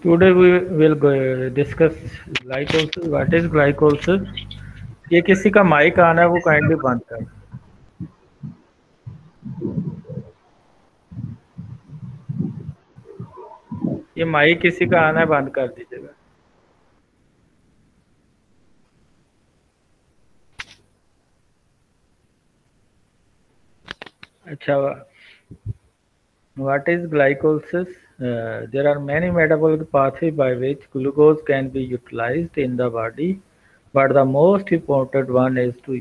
Today we will discuss glycolysis. What is glycolysis? ये किसी का माइक आना है वो काइंडली बंद कर। ये माइक किसी का आना है बंद कर दीजिएगा। अच्छा, what is glycolysis? There are many metabolic pathways by which glucose can be utilized in the body, but the most important one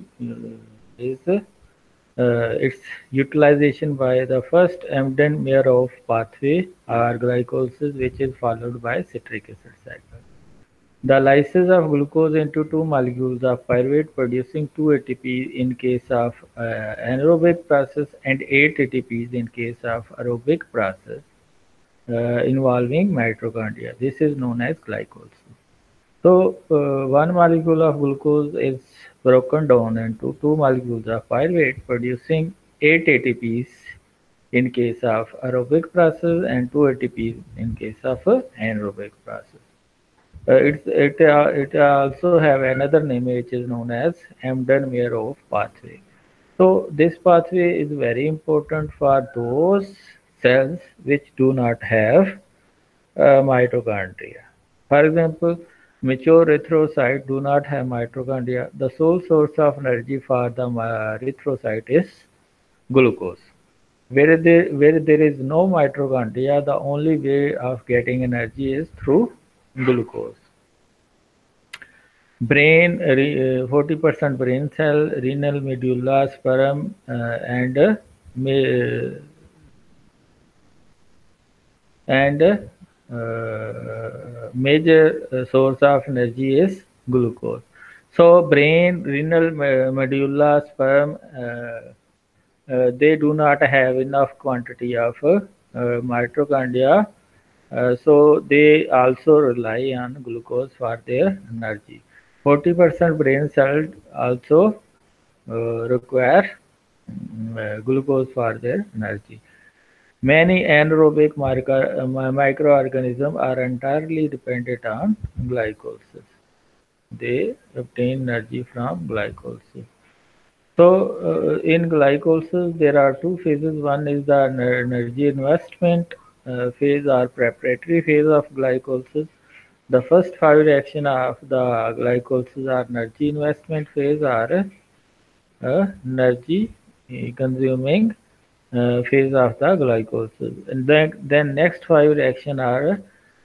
is its utilization by the first Embden-Meyerhof pathway or glycolysis, which is followed by citric acid cycle. The lysis of glucose into two molecules of pyruvate producing 2 ATPs in case of anaerobic process and 8 ATPs in case of aerobic process involving mitochondria. This is known as glycolysis. So, one molecule of glucose is broken down into two molecules of pyruvate producing 8 ATPs in case of aerobic process and 2 ATPs in case of anaerobic process. It also have another name which is known as Embden-Meyerhof pathway. So this pathway is very important for those cells which do not have mitochondria. For example, mature erythrocytes do not have mitochondria. The sole source of energy for the erythrocyte is glucose. Where there is no mitochondria, the only way of getting energy is through glucose. Brain, 40% brain cell, renal medulla, sperm, and major source of energy is glucose. So brain, renal medulla, sperm, they do not have enough quantity of mitochondria, so they also rely on glucose for their energy. 40% brain cells also require glucose for their energy. Many anaerobic microorganisms are entirely dependent on glycolysis. They obtain energy from glycolysis. So, in glycolysis, there are two phases. One is the energy investment phase or preparatory phase of glycolysis. The first five reactions of the glycolysis are energy investment phase or energy consuming phase of the glycolysis. And then next five reactions are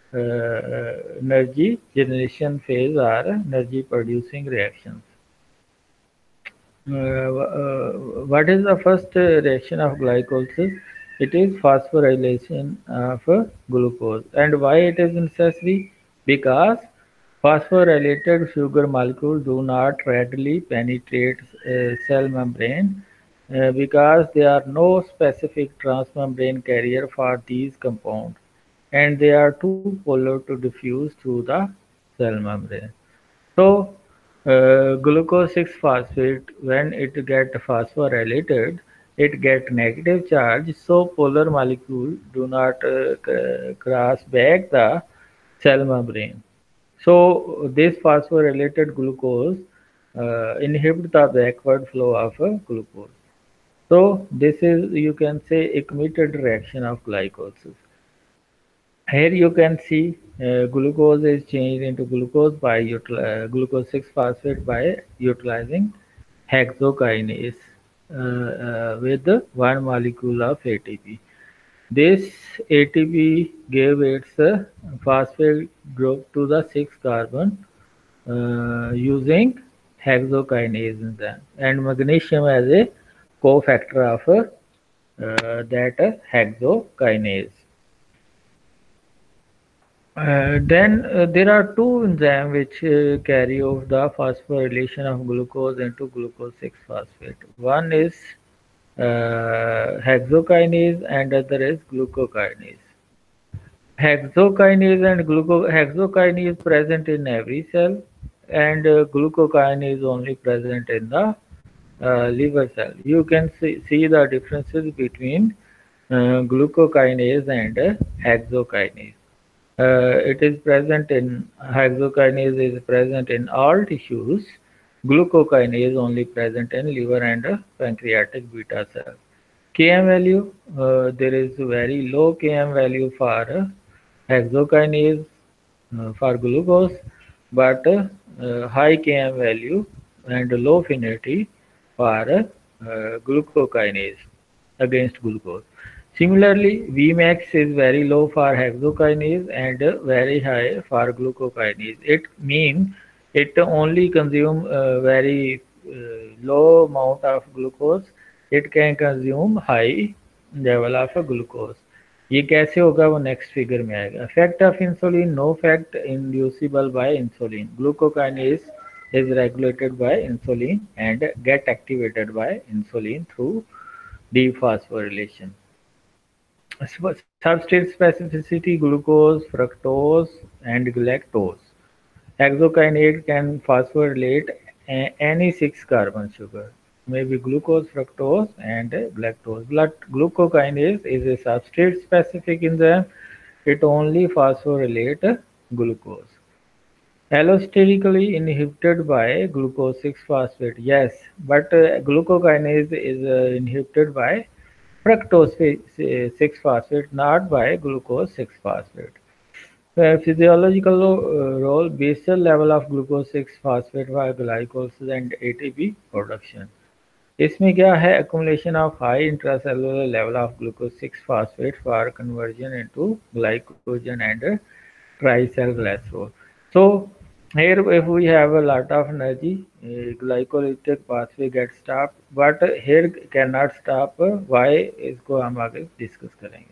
energy generation phase or energy producing reactions. What is the first reaction of glycolysis? It is phosphorylation of glucose. And why it is necessary? Because phosphorylated sugar molecules do not readily penetrate cell membrane because there are no specific transmembrane carrier for these compounds, and they are too polar to diffuse through the cell membrane. So, glucose 6-phosphate, when it get phosphorylated, it get negative charge, so polar molecule do not cross back the cell membrane. So, this phosphorylated glucose inhibit the backward flow of glucose. So, this is, you can say, a committed reaction of glycolysis. Here you can see glucose is changed into glucose by glucose 6-phosphate by utilizing hexokinase with one molecule of ATP. This ATP gave its phosphate group to the 6 carbon using hexokinase enzyme, and magnesium as a cofactor of that hexokinase. Then there are two enzymes which carry off the phosphorylation of glucose into glucose 6-phosphate. One is hexokinase and other is glucokinase. Hexokinase is present in every cell, and glucokinase is only present in the liver cell. You can see the differences between glucokinase and hexokinase. It is present in hexokinase is present in all tissues. Glucokinase only present in liver and pancreatic beta cells. Km value, there is very low Km value for hexokinase for glucose, but high Km value and low affinity for glucokinase against glucose. Similarly, Vmax is very low for hexokinase and very high for glucokinase. It means it only consume very low amount of glucose. It can consume high level of glucose. ये कैसे होगा वो next figure में आएगा. Effect of insulin, no effect inducible by insulin. Glucokinase is regulated by insulin and get activated by insulin through dephosphorylation. Substrate specificity, glucose, fructose and galactose. Hexokinase can phosphorylate any 6 carbon sugar, maybe glucose, fructose and galactose. But glucokinase is a substrate specific enzyme. It only phosphorylates glucose. Allosterically inhibited by glucose 6-phosphate. Yes, but glucokinase is inhibited by fructose 6-phosphate, not by glucose 6-phosphate. Physiological role, basal level of glucose 6-phosphate by glycolysis and ATP production. इसमें क्या है, accumulation of high intracellular level of glucose 6-phosphate for conversion into glycogen and triacylglycerol. So here if we have a lot of energy, glycolytic pathway gets stopped, but here cannot stop. Why? इसको हम आगे discuss करेंगे.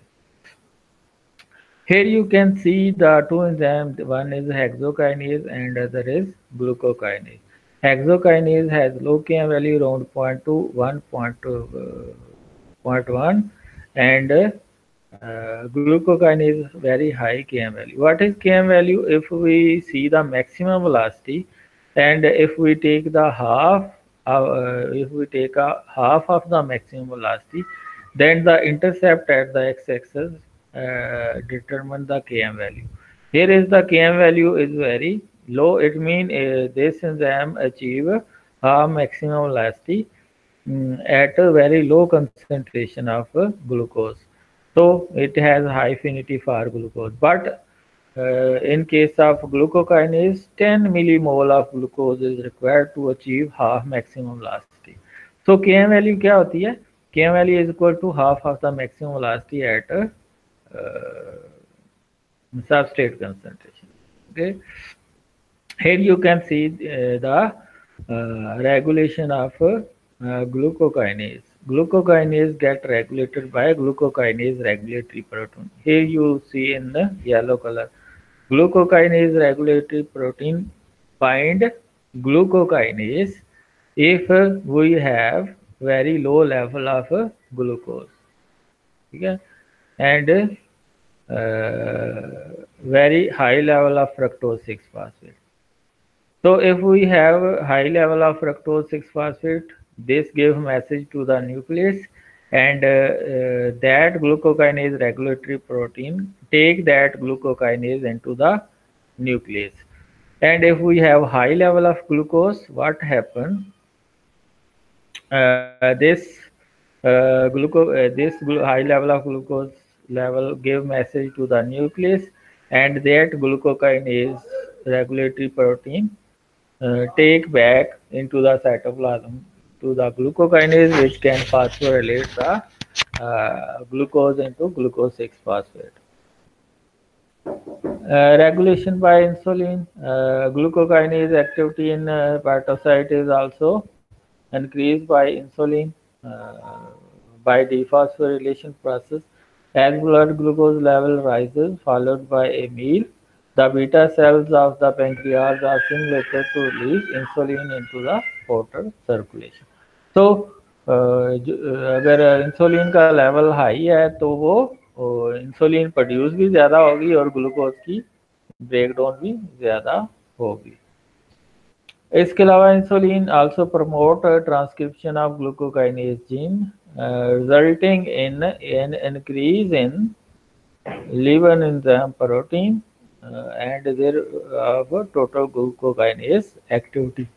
Here you can see the two enzymes. One is hexokinase and other is glucokinase. Hexokinase has low Km value around 0.2, 1.1, and glucokinase very high Km value. What is Km value? If we see the maximum velocity, and if we take the half, if we take a half of the maximum velocity, then the intercept at the x-axis determine the Km value. Here is the Km value is very low. It means this enzyme achieve maximum velocity at a very low concentration of glucose. So it has high affinity for glucose. But in case of glucokinase, 10 millimole of glucose is required to achieve half maximum velocity. So Km value क्या होती है? Km value is equal to half of the maximum velocity at substrate concentration. Okay. Here you can see the regulation of glucokinase. Glucokinase get regulated by glucokinase regulatory protein. Here you see in the yellow color. Glucokinase regulatory protein bind glucokinase if we have very low level of glucose. Okay? And very high level of fructose 6-phosphate. So if we have a high level of fructose 6-phosphate, this gives message to the nucleus, and that glucokinase regulatory protein take that glucokinase into the nucleus. And if we have high level of glucose, what happens? This high level of glucose level give message to the nucleus, and that glucokinase regulatory protein take back into the cytoplasm to the glucokinase, which can phosphorylate the glucose into glucose 6-phosphate. Regulation by insulin. Glucokinase activity in hepatocyte is also increased by insulin by dephosphorylation process. As blood glucose level rises, followed by a meal, the beta cells of the pancreas are stimulated to release insulin into the portal circulation. So, अगर insulin का level high है तो वो insulin produce भी ज़्यादा होगी और glucose की ब्रेकडाउन भी ज़्यादा होगी. इसके अलावा insulin also promote transcription of glucokinase gene resulting in an increase in liver enzyme protein and there of total glucokinase activity.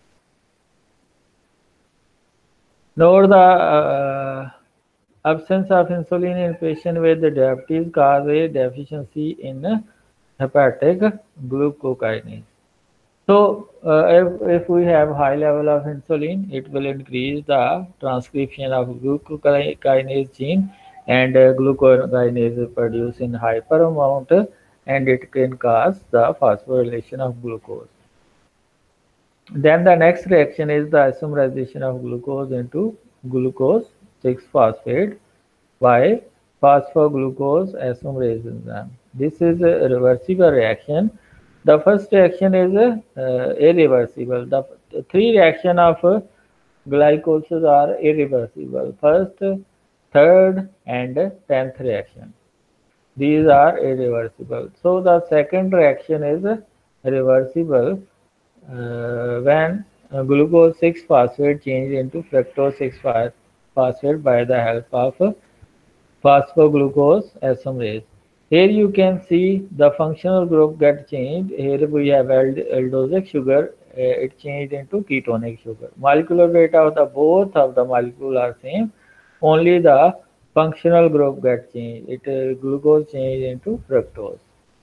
Note the absence of insulin in patient with diabetes cause a deficiency in hepatic glucokinase. So, if we have high level of insulin, it will increase the transcription of glucokinase gene, and glucokinase is produced in hyper amount, and it can cause the phosphorylation of glucose. Then the next reaction is the isomerization of glucose into glucose 6-phosphate by phosphoglucose isomerase enzyme. This is a reversible reaction. The first reaction is irreversible. The three reactions of glycolysis are irreversible. First, third, and 10th reaction. These are irreversible. So the second reaction is reversible when glucose 6-phosphate changes into fructose 6-phosphate by the help of phosphoglucose isomerase. Here you can see the functional group get changed. Here we have aldosic sugar, it changed into ketonic sugar. Molecular weight of the both of the molecule are same, only the functional group get changed. Glucose changed into fructose.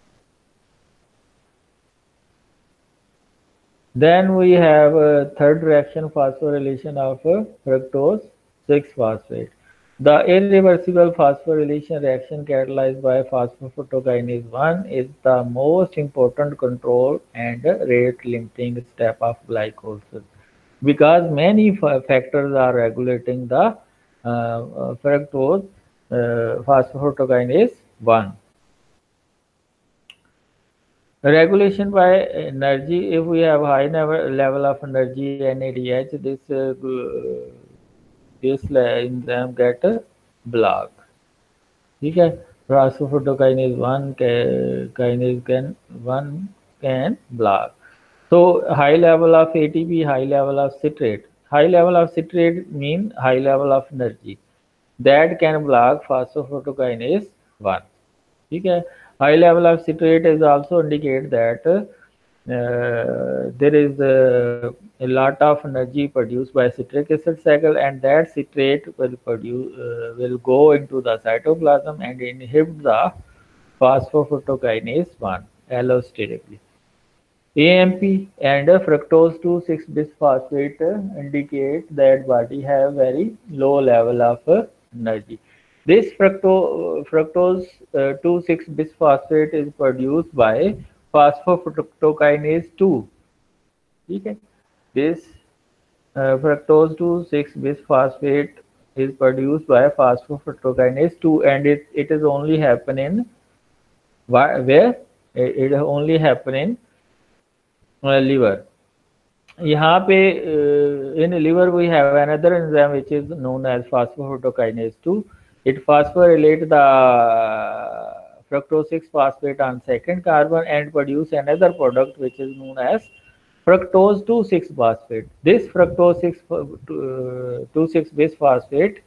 Then we have a third reaction, phosphorylation of fructose 6-phosphate. The irreversible phosphorylation reaction catalyzed by phosphofructokinase 1 is the most important control and rate limiting step of glycolysis, because many factors are regulating the fructose phosphofructokinase 1. Regulation by energy. If we have high level of energy NADH, this enzyme get blocked. ठीक है, phosphofructokinase 1 can block. So high level of ATP, high level of citrate. High level of citrate mean high level of energy that can block phosphofructokinase 1. ठीक है, high level of citrate is also indicate that there is a lot of energy produced by citric acid cycle, and that citrate will go into the cytoplasm and inhibit the phosphofructokinase 1 allosterically. AMP and fructose 2,6-bisphosphate indicate that body have very low level of energy. This fructose 2,6-bisphosphate is produced by phosphofructokinase 2. Okay. This fructose 2,6-bisphosphate is produced by phosphofructokinase 2, and it is only happen in where it only happen in liver. यहाँ पे in liver we have another enzyme which is known as phosphofructokinase 2. It phosphorylate the fructose 6-phosphate on second carbon and produce another product which is known as fructose 2,6-phosphate. This fructose 2,6-bisphosphate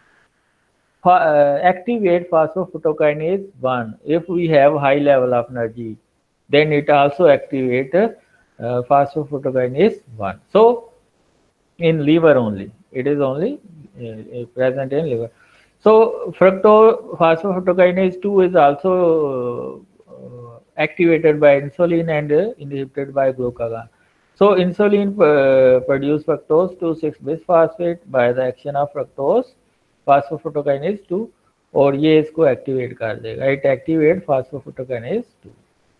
activate phosphofructokinase 1. If we have high level of energy, then it also activate phosphofructokinase 1. So in liver only, it is only present in liver. So phosphofructokinase 2 is also activated by insulin and inhibited by glucagon. So insulin produce fructose 2,6-bisphosphate by the action of fructose phosphofructokinase 2, और ये इसको activate कर देगा. It activate phosphofructokinase 2.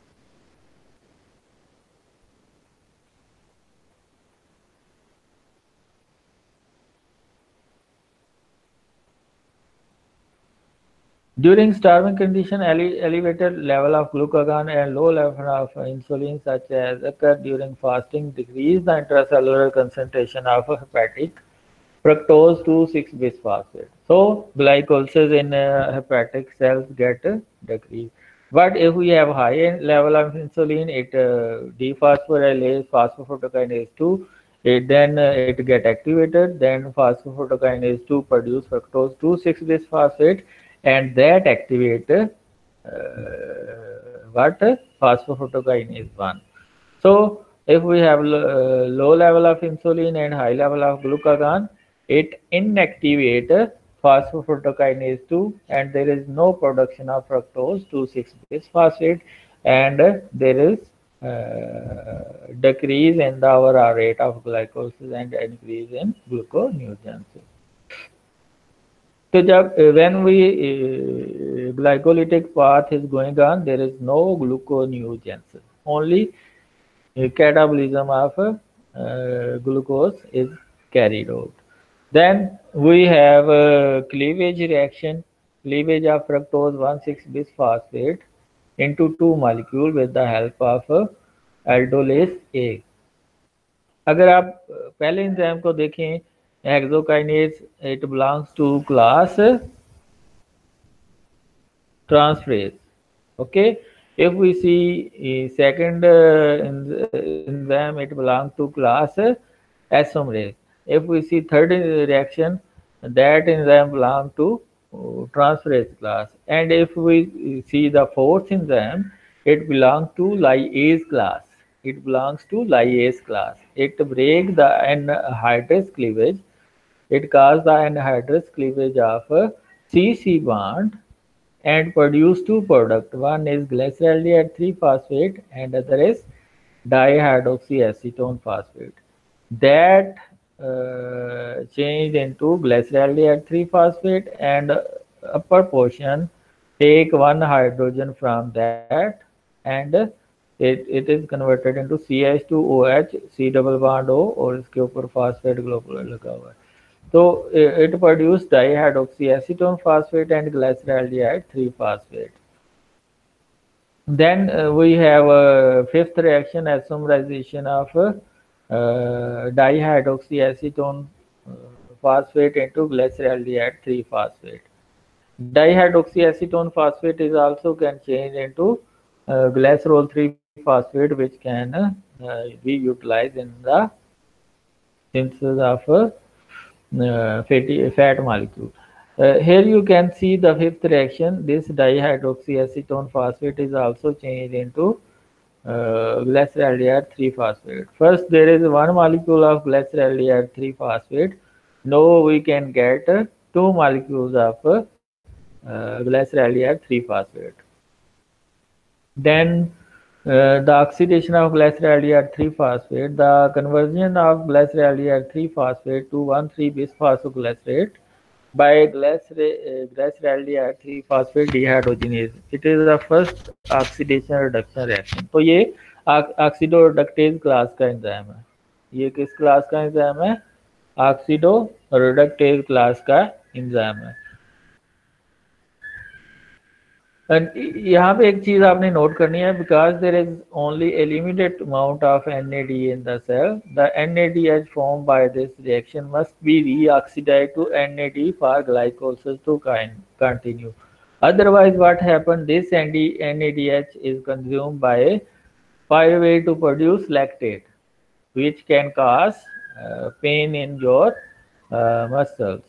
During starving condition, elevated level of glucagon and low level of insulin, such as occur during fasting, decrease the intracellular concentration of hepatic fructose 2,6-bisphosphate. So glycolysis in hepatic cells get decreased. But if we have high level of insulin, it dephosphorylates phosphofructokinase 2. It get activated. Then phosphofructokinase 2 produce fructose 2,6-bisphosphate, and that activate what phosphoprotokinase 1. So if we have low level of insulin and high level of glucagon, it inactivates phosphoprotokinase 2, and there is no production of fructose 2,6 bisphosphate, and there is decrease in the overall rate of glycolysis and increase in gluconeogenesis. So when we glycolytic path is going on, there is no gluconeogenesis. Only catabolism of glucose is carried out. Then we have cleavage reaction, cleavage of fructose 1,6 bisphosphate into two molecule with the help of aldolase A. अगर आप पहले enzyme को देखें, hexokinase, it belongs to class transferase. Okay, if we see second enzyme, it belongs to class isomerase. If we see third reaction, that enzyme belongs to transferase class. And if we see the fourth enzyme, it belongs to lyase class. It belongs to lyase class. It breaks the anhydrase cleavage. It causes the anhydrase cleavage of C-C bond and produce two products. One is glyceraldehyde 3-phosphate and other is dihydroxyacetone phosphate. That changed into glyceraldehyde 3-phosphate, and upper portion take one hydrogen from that, and it is converted into CH2OH, C double bond O, और इसके ऊपर phosphate globule लगा हुआ है. So it produced dihydroxyacetone phosphate and glyceraldehyde 3-phosphate. Then we have a fifth reaction, isomerization of dihydroxyacetone phosphate into glyceraldehyde 3-phosphate. Dihydroxyacetone phosphate is also can change into glycerol 3-phosphate, which can be utilized in the synthesis of fat molecule. Here you can see the fifth reaction. This dihydroxyacetone phosphate is also changed into glyceraldehyde 3-phosphate. First, there is one molecule of glyceraldehyde 3-phosphate. Now we can get two molecules of glyceraldehyde 3-phosphate. Then the oxidation of glyceraldehyde 3-phosphate, the conversion of glyceraldehyde 3-phosphate to 1,3-bisphosphoglycerate by glyceraldehyde 3-phosphate dehydrogenase. It is the first oxidation reduction reaction. तो ये ऑक्सीडोरिडक्टेज class का enzyme है. ये किस class का enzyme है? ऑक्सीडोरिडक्टेज class का enzyme है. यहाँ पे एक चीज आपने नोट करनी है, because there is only a limited amount of NAD in the cell, the NADH formed by this reaction must be reoxidized to NAD for glycolysis to continue. Otherwise, what happens? This NADH is consumed by pyruvate to produce lactate, which can cause pain in your muscles.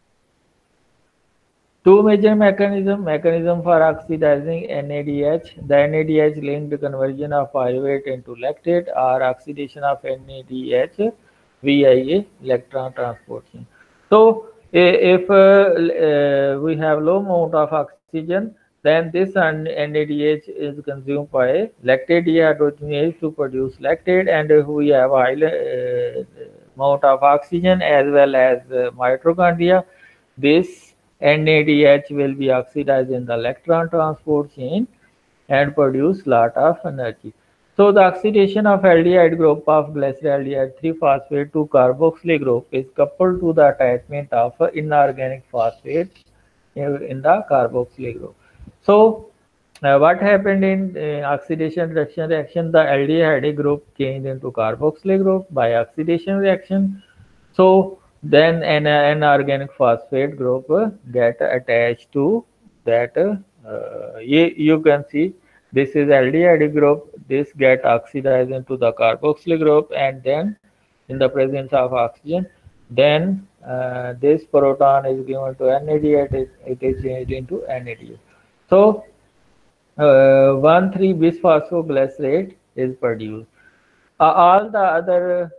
Two major mechanism for oxidizing NADH. The NADH linked conversion of pyruvate into lactate or oxidation of NADH via electron transportation. So if we have low amount of oxygen, then this NADH is consumed by lactate dehydrogenase to produce lactate, and if we have high amount of oxygen as well as mitochondria, this NADH will be oxidized in the electron transport chain and produce lot of energy. So the oxidation of aldehyde group of glyceraldehyde 3-phosphate to carboxylic group is coupled to the attachment of inorganic phosphate in the carboxylic group. So what happened in oxidation reduction reaction? The aldehyde group changed into carboxylic group by oxidation reaction. So then an inorganic phosphate group get attached to that. You can see this is aldehyde group. This get oxidized into the carboxylic group, and then in the presence of oxygen, then this proton is given to NADH. It is changed into NADH. So 1,3-bisphosphoglycerate is produced. All the other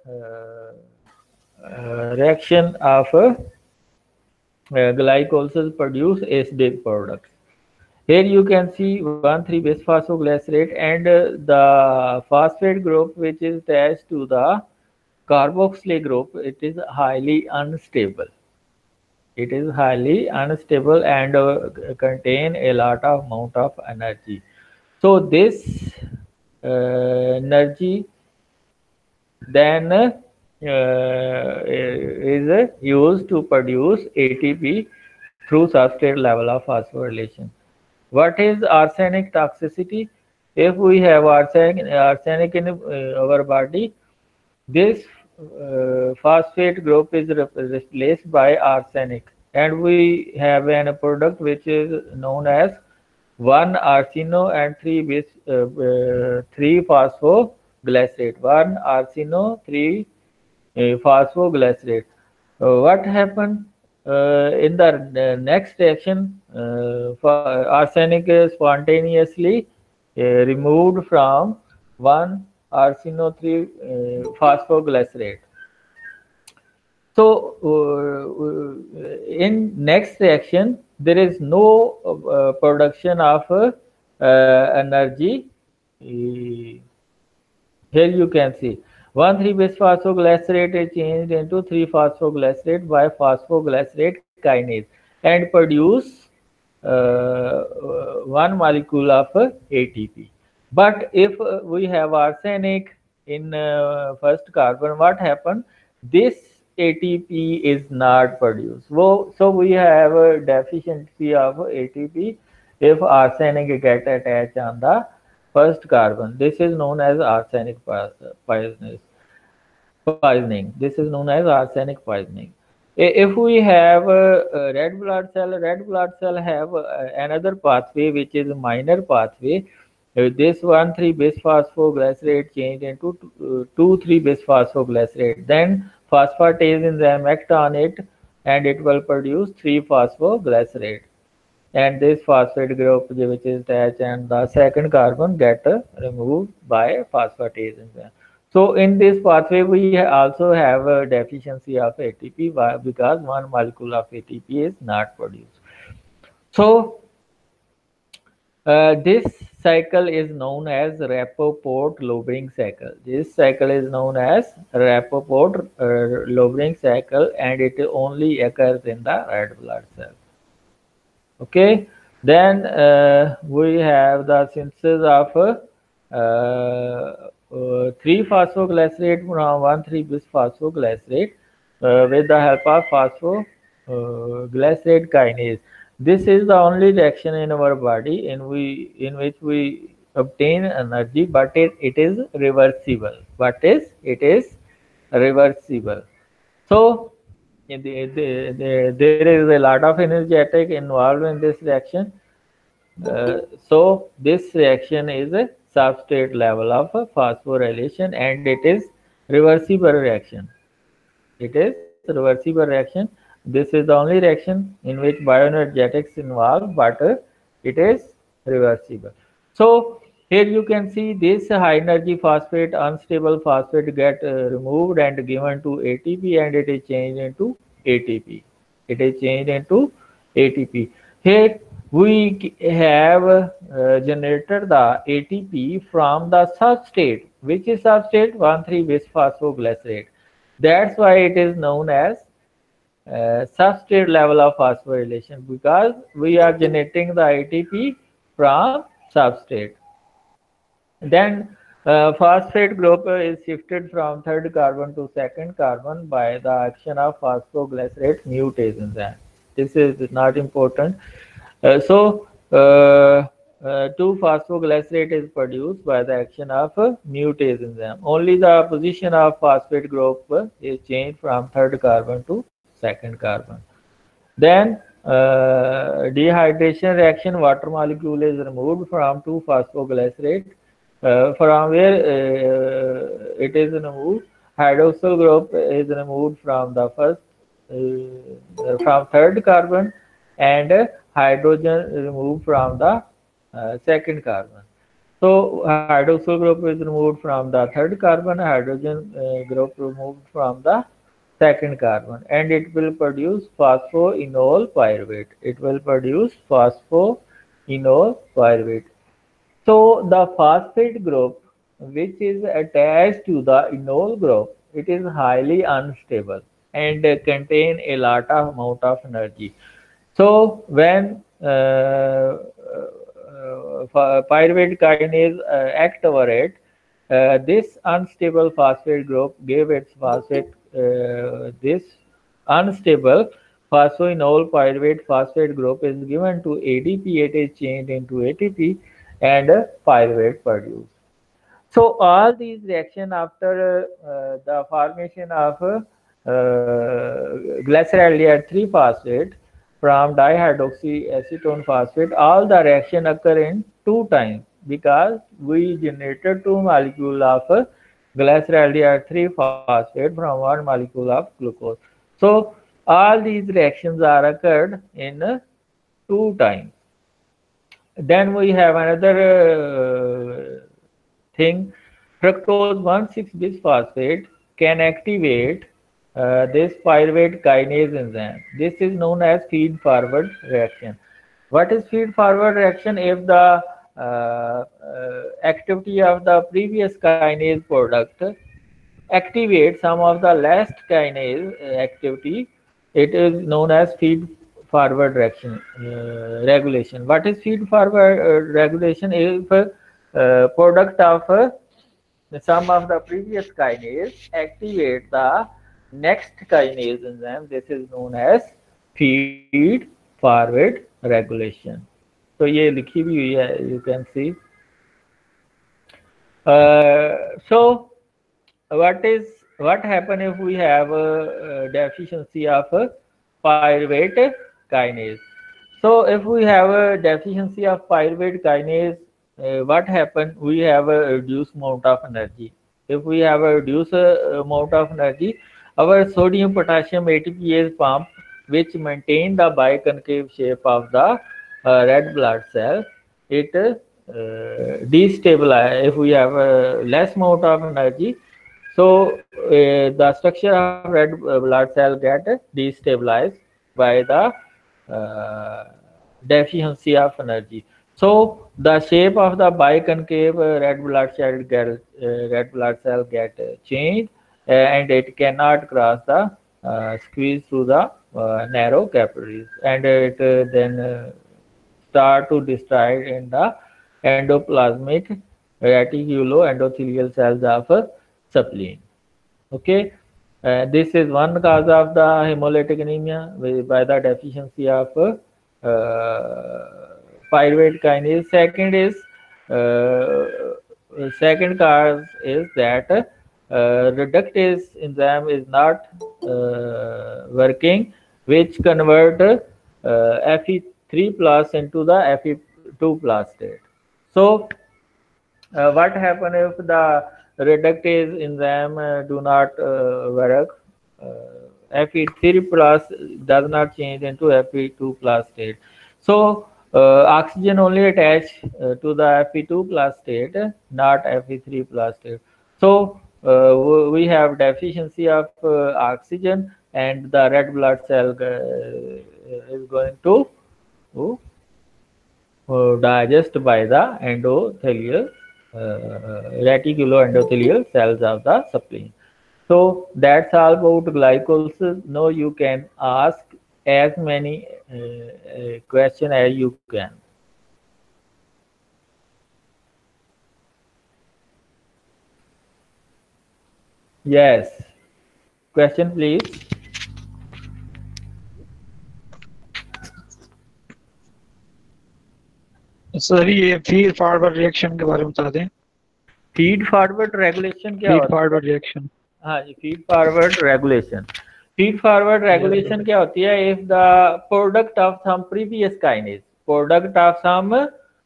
reaction of glycolysis produce acidic products. Here you can see 1,3-bisphosphoglycerate and the phosphate group which is attached to the carboxyl group. It is highly unstable. It is highly unstable and contain a lot of amount of energy. So this energy then is used to produce ATP through substrate level of phosphorylation. What is arsenic toxicity? If we have arsenic in our body, this phosphate group is replaced by arsenic, and we have a product which is known as 1-arsino and 3-phosphoglycerate. 1-arsino, 3-phosphoglycerate. What happened in the next reaction? Arsenic is spontaneously removed from 1-arsino 3-phosphoglycerate. So in next reaction, there is no production of energy. Here you can see 1,3-bisphosphoglycerate is changed into 3-phosphoglycerate by phosphoglycerate kinase and produce one molecule of ATP. But if we have arsenic in first carbon, what happened? This ATP is not produced. So we have a deficiency of ATP if arsenic get attached on the first carbon. This is known as arsenic poisoning. This is known as arsenic poisoning. If we have a red blood cell have another pathway which is a minor pathway. This 1,3-bisphosphoglycerate changed into 2,3-bisphosphoglycerate. Then phosphatase enzyme act on it and it will produce 3-phosphoglycerate. And this phosphate group which is attached and the second carbon get removed by phosphatase enzyme. So in this pathway we also have a deficiency of ATP because one molecule of ATP is not produced. So this cycle is known as Rapoport-Lowering cycle. This cycle is known as Rapoport-Lowering cycle and it only occurs in the red blood cell. Okay, then we have the synthesis of 3-phosphoglycerate from 1,3-bisphosphoglycerate with the help of phosphoglycerate kinase. This is the only reaction in our body in which we obtain energy, but it is reversible. It is reversible. So there is a lot of energetic involved in this reaction. So this reaction is a substrate level of phosphorylation and it is reversible reaction. It is reversible reaction. This is the only reaction in which bioenergetics involved, but it is reversible. So here you can see this high energy phosphate, unstable phosphate get removed and given to ATP and it is changed into ATP. It is changed into ATP. Here we have generated the ATP from the substrate. Which is substrate? 1,3-bisphosphoglycerate. That's why it is known as substrate level of phosphorylation, because we are generating the ATP from substrate. Then phosphate group is shifted from third carbon to second carbon by the action of phosphoglycerate mutase enzyme. This is not important. So 2-phosphoglycerate is produced by the action of mutase enzyme. Only the position of phosphate group is changed from third carbon to second carbon. Then dehydration reaction, water molecule is removed from 2-phosphoglycerate. From where it is removed, hydroxyl group is removed from the from third carbon and hydrogen removed from the second carbon. So hydroxyl group is removed from the third carbon, hydrogen group removed from the second carbon, and it will produce phosphoenol pyruvate. It will produce phosphoenol pyruvate. So the phosphate group, which is attached to the enol group, it is highly unstable and contain a lot of amount of energy. So when pyruvate kinase act over it, this unstable phosphate group gave its phosphate this unstable phosphoenol pyruvate phosphate group is given to ADP. It is changed into ATP and pyruvate produced. So all these reaction after the formation of glyceraldehyde 3 phosphate from dihydroxyacetone phosphate, all the reaction occur in two times because we generated two molecule of glyceraldehyde 3 phosphate from one molecule of glucose. So all these reactions are occurred in two times. Then we have another thing, fructose 1,6-bisphosphate can activate this pyruvate kinase enzyme. This is known as feed-forward reaction. What is feed-forward reaction? If the activity of the previous kinase product activate some of the last kinase activity, it is known as feed forward regulation. What is feed forward regulation? If product of some of the previous kinase activate the next kinase enzyme, this is known as feed forward regulation. तो ये लिखी भी हुई है, you can see. So what happen if we have a deficiency of pyruvate kinase? So if we have a deficiency of pyruvate kinase, what happen? We have a reduced amount of energy. If we have a reduced amount of energy, our sodium potassium ATPase pump, which maintain the biconcave shape of the red blood cell, it destabilize. If we have a less amount of energy, so the structure of red blood cell get destabilized by the uh, deficiency of energy. So the shape of the biconcave red blood cell get changed, and it cannot cross the squeeze through the narrow capillaries, and it then start to destroy in the endoplasmic reticuloendothelial cells of spleen. Okay, this is one cause of the hemolytic anemia by the deficiency of pyruvate kinase. Second cause is that reductase enzyme is not working, which convert Fe3 plus into the Fe2 plus state. So what happen if the reductase enzyme do not work? Fe3 plus does not change into Fe2 plus state. So oxygen only attach to the Fe2 plus state, not Fe3 plus state. So we have deficiency of oxygen, and the red blood cell is going to digest by the endothelial reticuloendothelial cells of the spleen. So that's all about glycolysis. Now you can ask as many questions as you can. Yes. Question please. Sir ये feed forward reaction के बारे में बता दें। Feed forward regulation क्या होता है? Feed forward reaction. हाँ जी, feed forward regulation. Feed forward regulation क्या होती है? If the product of some previous kinase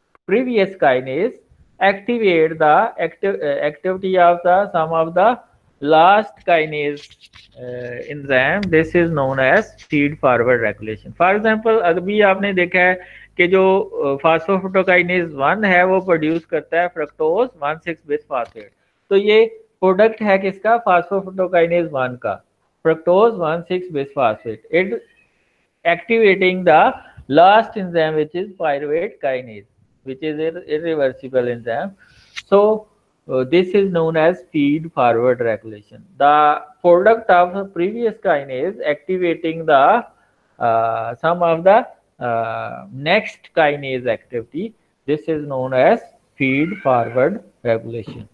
activate the activity of the some of the last kinase enzyme, this is known as feed forward regulation. For example, अभी आपने देखा है कि जो फास्फोफ्रुक्टोकाइनेज 1 है वो प्रोड्यूस करता है फ्रक्टोज 1,6 बिस फास्फेट। तो ये प्रोडक्ट है किसका? फास्फोफ्रुक्टोकाइनेज 1 का, fructose 1,6 bis phosphate. It activating the last enzyme, which is pyruvate kinase, which is an irreversible enzyme. So this is known as feed forward regulation. The product of the previous kinase activating the some of the next kinase activity. This is known as feed forward regulation.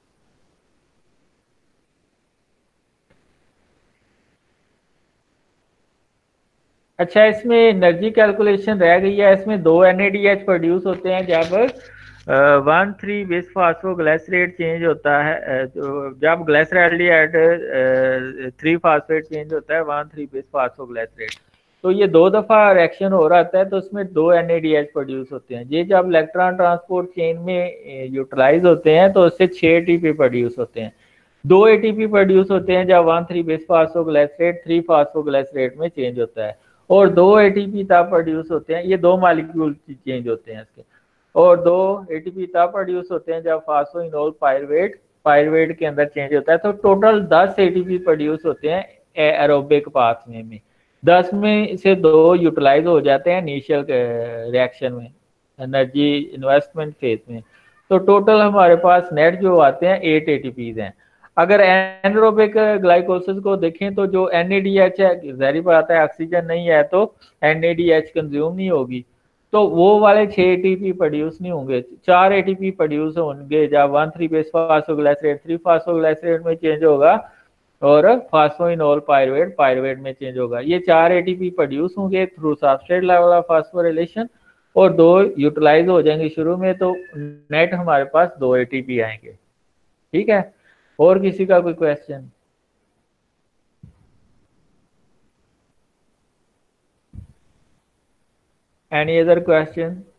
अच्छा, इसमें energy calculation रह गई है। इसमें दो NADH produce होते हैं जब 1,3 बिस फास्फोग्लाइसरेट चेंज होता है, जब ग्लाइसरॉल्डिहाइड 3 फास्फेट चेंज होता है 1,3 बिस फास्फोग्लाइसरेट। तो ये दो दफा रिएक्शन हो रहा है, तो उसमें दो NADH प्रोड्यूस होते हैं। ये जब इलेक्ट्रॉन ट्रांसपोर्ट चेन में यूटिलाइज होते हैं तो उससे 6 ATP प्रोड्यूस होते हैं। 2 ATP प्रोड्यूस होते हैं जब 1,3 बिस फास्फोग्लाइसरेट 3 फास्फोग्लाइसरेट में चेंज होता है, और 2 ATP तब प्रोड्यूस होते हैं, ये दो मॉलिक्यूल चेंज होते हैं इसके, और 2 ATP तब प्रोड्यूस होते हैं जब फास्फोइनोल पायरुवेट के अंदर चेंज होता है। तो टोटल 10 ATP प्रोड्यूस होते हैं एरोबिक पाथवे में। 10 में से 2 यूटिलाइज हो जाते हैं इनिशियल रिएक्शन में, एनर्जी इन्वेस्टमेंट फेज में। तो टोटल हमारे पास नेट जो आते हैं 8 ATPs हैं। अगर एनरोबिक ग्लाइकोसिस को देखें तो जो NADH है, जाहिर बात है ऑक्सीजन नहीं है तो NADH कंज्यूम नहीं होगी, तो वो वाले 6 ATP प्रोड्यूस नहीं होंगे। 4 ATP प्रोड्यूस होंगे जब 1,3 बिस फास्फोग्लाइसरेट 3 फास्फोग्लाइसरेट में चेंज होगा, और फास्फोइनोल पायरुवेट में चेंज होगा। ये 4 ATP प्रोड्यूस होंगे through substrate level of phosphorylation, और 2 यूटिलाइज हो जाएंगे शुरू में, तो नेट हमारे पास 2 ATP आएंगे। ठीक है, और किसी का कोई क्वेश्चन? Any other question?